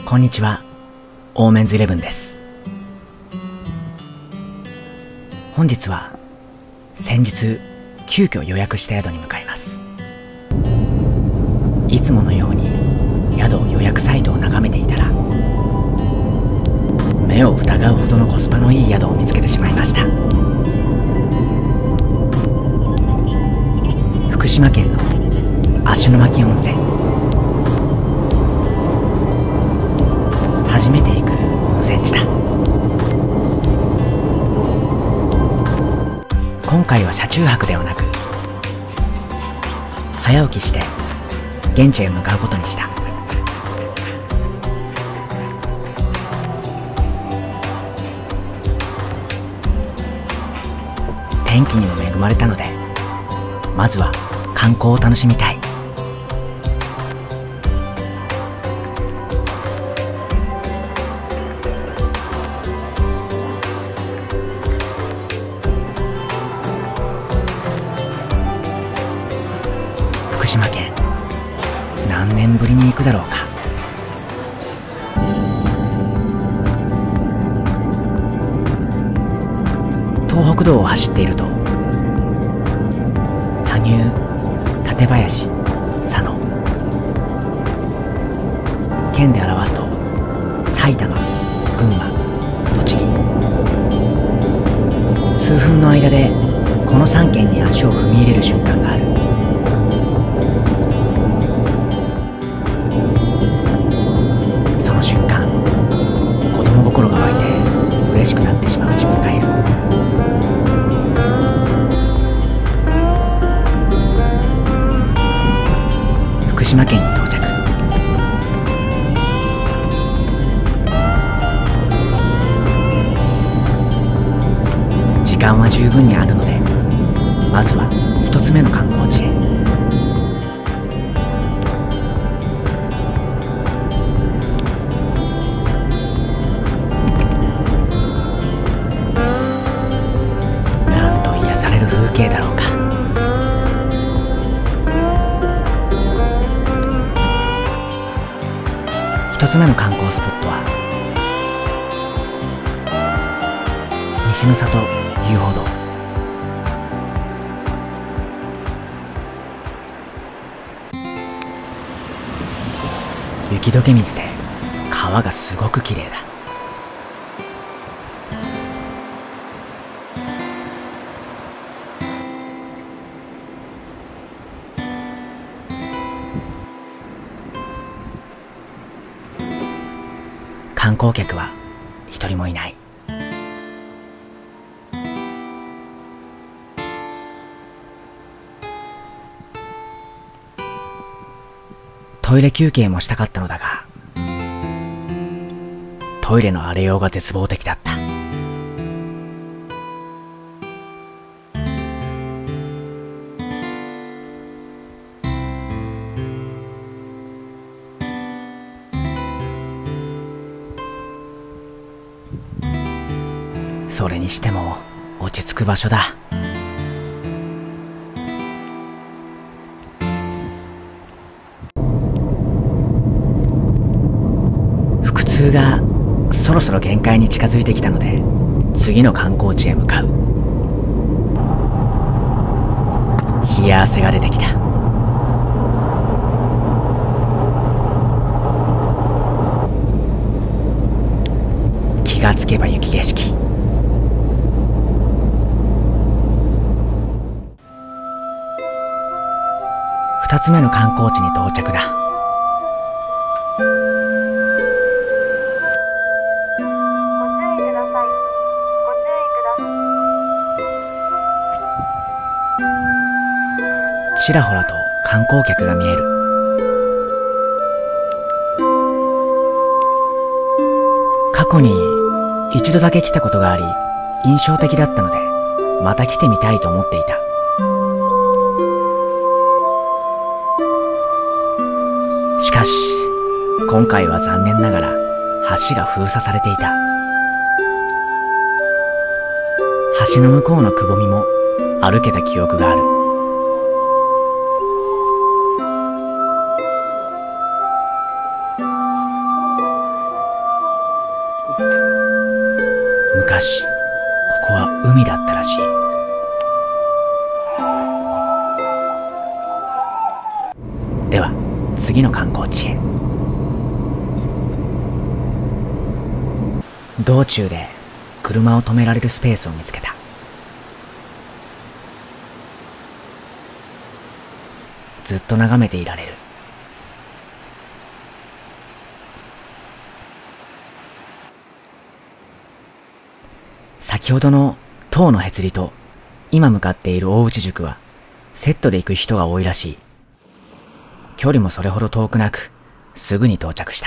こんにちは、オーメンズイレブンです。本日は先日急遽予約した宿に向かいます。いつものように宿予約サイトを眺めていたら、目を疑うほどのコスパのいい宿を見つけてしまいました。福島県の芦ノ牧温泉。初めて行く温泉地だ。今回は車中泊ではなく、早起きして現地へ向かうことにした。天気にも恵まれたので、まずは観光を楽しみたい。福島県、何年ぶりに行くだろうか。東北道を走っていると、羽生、館林、佐野、県で表すと埼玉、群馬、栃木、数分の間でこの3県に足を踏み入れる瞬間がある。その瞬間、子供心が湧いて嬉しくなってしまう自分がいる。福島県に到着。時間は十分にあるので、まずは一つ目の観光地へ。なんと癒される風景だろうか。一つ目の観光スポットは西の里遊歩道。雪解け水で川がすごく綺麗だ。観光客は一人もいない。トイレ休憩もしたかったのだが、トイレの荒れようが絶望的だった。それにしても落ち着く場所だ。腹痛がそろそろ限界に近づいてきたので、次の観光地へ向かう。冷や汗が出てきた。気がつけば雪景色。二つ目の観光地に到着だ。ちらほらと観光客が見える。過去に一度だけ来たことがあり、印象的だったので、また来てみたいと思っていた。しかし、今回は残念ながら橋が封鎖されていた。橋の向こうのくぼみも歩けた記憶がある。 次の観光地へ。道中で車を止められるスペースを見つけた。ずっと眺めていられる。先ほどの塔のへつりと今向かっている大内宿はセットで行く人が多いらしい。距離もそれほど遠くなく、すぐに到着した。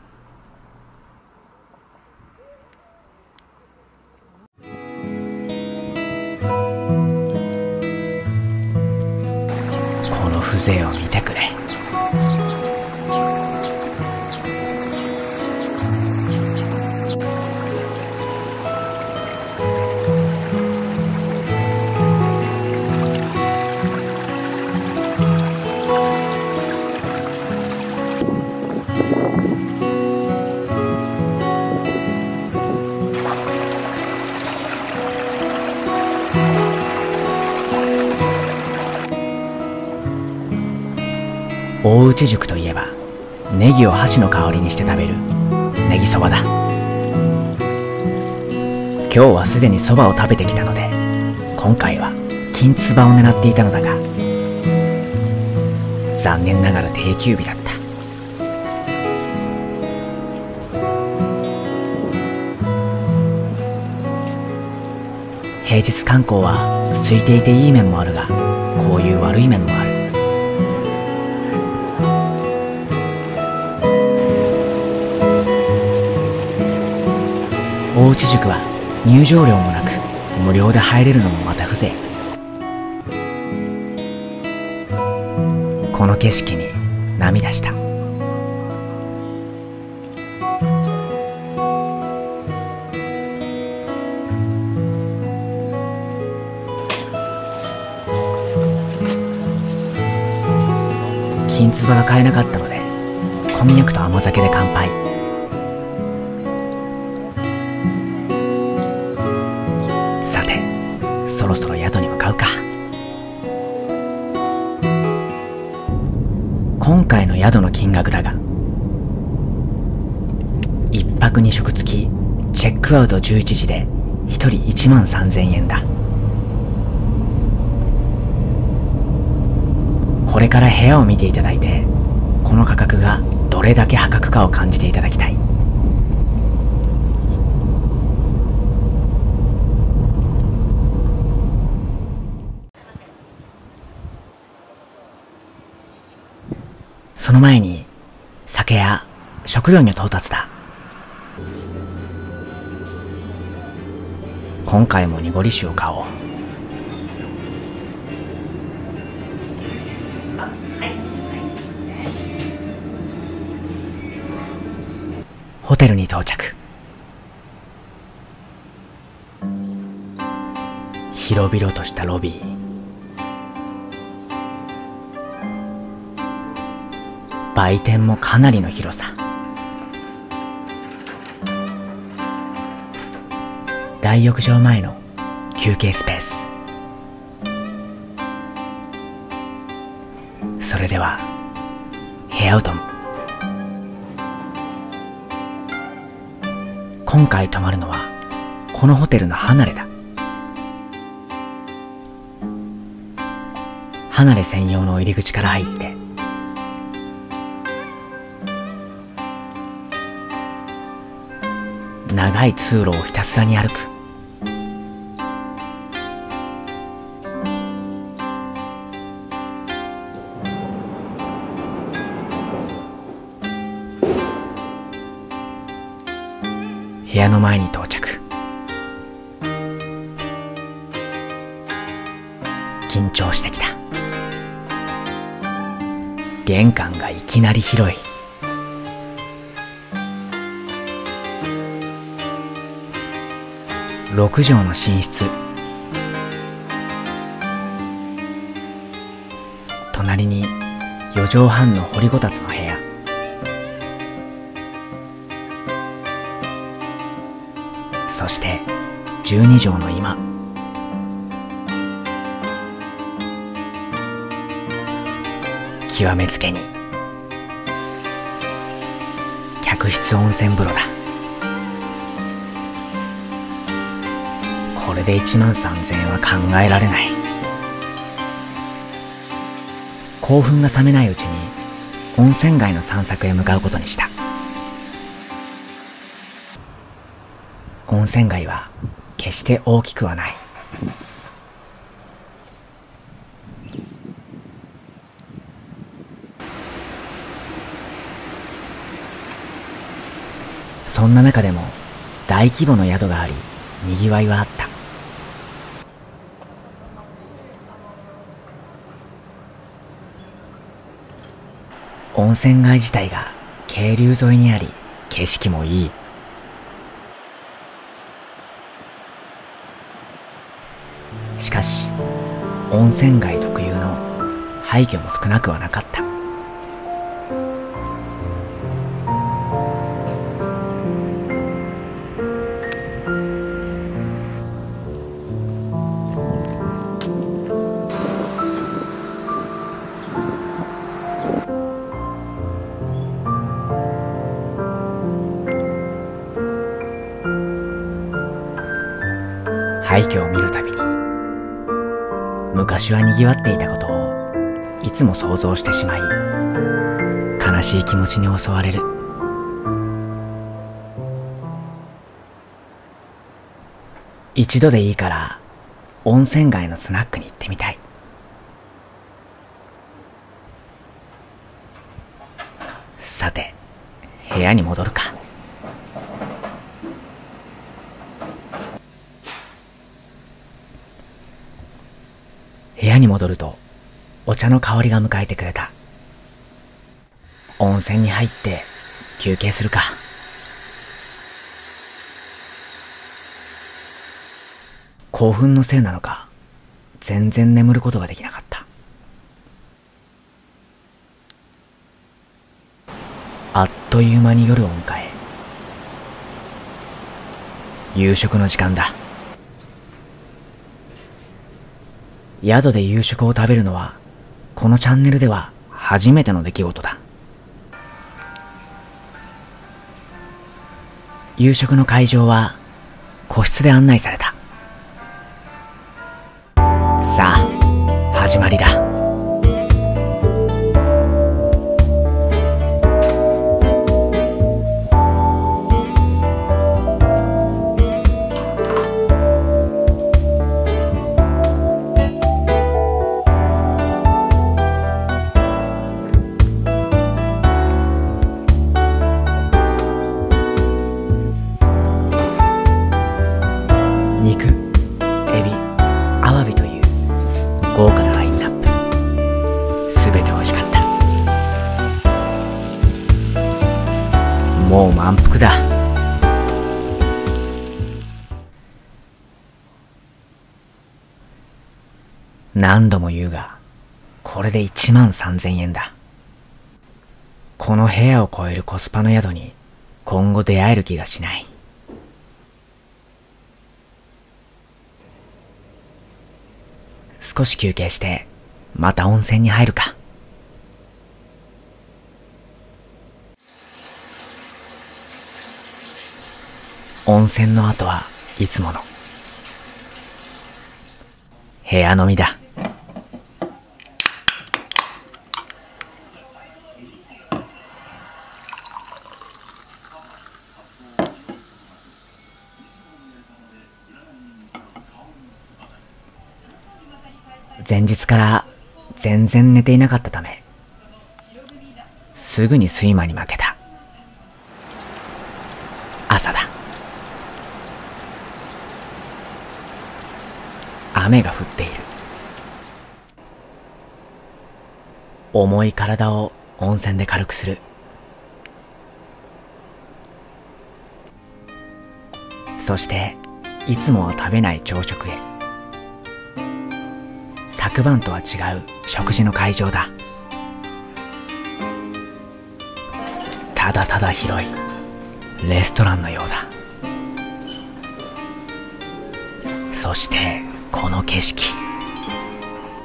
この風情を見てくれ。大内宿といえば、ネギを箸の代わりにして食べるネギそばだ。今日はすでにそばを食べてきたので、今回は金つばを狙っていたのだが、残念ながら定休日だった。平日観光は空いていていい面もあるが、こういう悪い面もある。大内宿は入場料もなく無料で入れるのもまた風情。この景色に涙した。金つばが買えなかったので、こんにゃくと甘酒で乾杯。さて、そろそろ宿に向かうか。今回の宿の金額だが、一泊二食付きチェックアウト11時で1人13,000円だ。これから部屋を見ていただいて、この価格がどれだけ破格かを感じていただきたい。その前に酒や食料に到達だ。今回も濁り酒を買おう。ホテルに到着。広々としたロビー。売店もかなりの広さ。大浴場前の休憩スペース。それでは部屋をとむ。今回泊まるのはこのホテルの離れだ。離れ専用の入り口から入って長い通路をひたすらに歩く。部屋の前に到着。緊張してきた。玄関がいきなり広い。6畳の寝室。隣に4畳半の掘りごたつの部屋。そして12畳の居間。極めつけに客室温泉風呂だ。これで13,000円は考えられない。興奮が冷めないうちに温泉街の散策へ向かうことにした。温泉街は決して大きくはない。そんな中でも大規模の宿があり、にぎわいはあった。温泉街自体が渓流沿いにあり、景色もいい。しかし、温泉街特有の廃墟も少なくはなかった。廃墟を見るたびに昔はにぎわっていたことをいつも想像してしまい、悲しい気持ちに襲われる。一度でいいから温泉街のスナックに行ってみたい。さて、部屋に戻るか。部屋に戻るとお茶の香りが迎えてくれた。温泉に入って休憩するか。興奮のせいなのか、全然眠ることができなかった。あっという間に夜を迎え、夕食の時間だ。宿で夕食を食べるのはこのチャンネルでは初めての出来事だ。夕食の会場は個室で案内された。さあ、始まりだ。肉、エビ、アワビという豪華なラインナップ。すべて美味しかった。もう満腹だ。何度も言うが、これで13,000円だ。この部屋を超えるコスパの宿に今後出会える気がしない。少し休憩してまた温泉に入るか。温泉の後はいつもの部屋飲みだ。前日から全然寝ていなかったため、すぐに睡魔に負けた。朝だ。雨が降っている。重い体を温泉で軽くする。そしていつもは食べない朝食へ。昨晩とは違う食事の会場だ。ただただ広いレストランのようだ。そしてこの景色。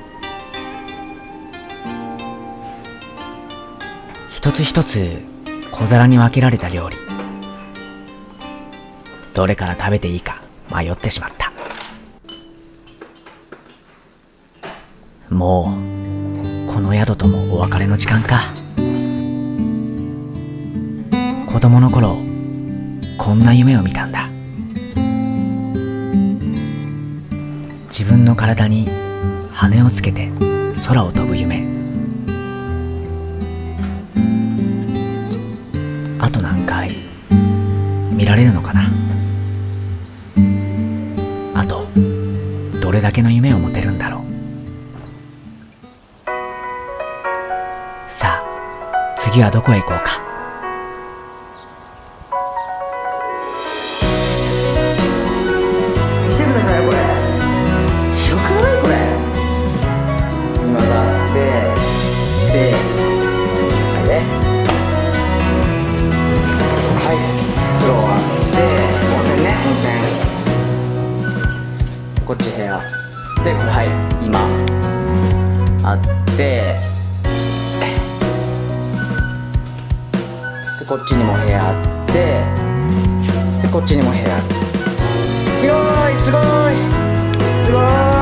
一つ一つ小皿に分けられた料理。どれから食べていいか迷ってしまった。もうこの宿ともお別れの時間か。子供の頃こんな夢を見たんだ。自分の体に羽をつけて空を飛ぶ夢。あと何回見られるのかな。あとどれだけの夢を持てるんだろう。さあ次はどこへ行こうか。 見てください、これ広くない？これ今があって、でそれではい風呂あって温泉ね、温泉こっち部屋で、これはい今あって、でこっちにも部屋あって、でこっちにも部屋あって、広い、すごいすごい。